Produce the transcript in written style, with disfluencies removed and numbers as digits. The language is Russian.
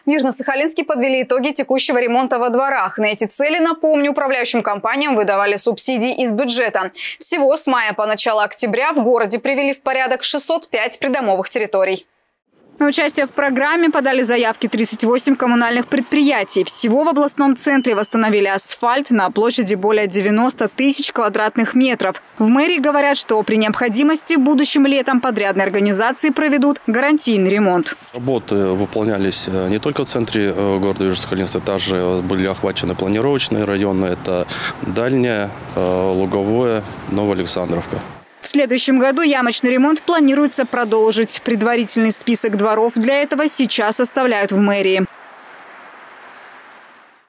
В Южно-Сахалинске подвели итоги текущего ремонта во дворах. На эти цели, напомню, управляющим компаниям выдавали субсидии из бюджета. Всего с мая по начало октября в городе привели в порядок 605 придомовых территорий. На участие в программе подали заявки 38 коммунальных предприятий. Всего в областном центре восстановили асфальт на площади более 90 тысяч квадратных метров. В мэрии говорят, что при необходимости будущим летом подрядные организации проведут гарантийный ремонт. Работы выполнялись не только в центре города Южно-Сахалинска, также были охвачены планировочные районы. Это Дальняя, Луговое, Новоалександровка. В следующем году ямочный ремонт планируется продолжить. Предварительный список дворов для этого сейчас составляют в мэрии.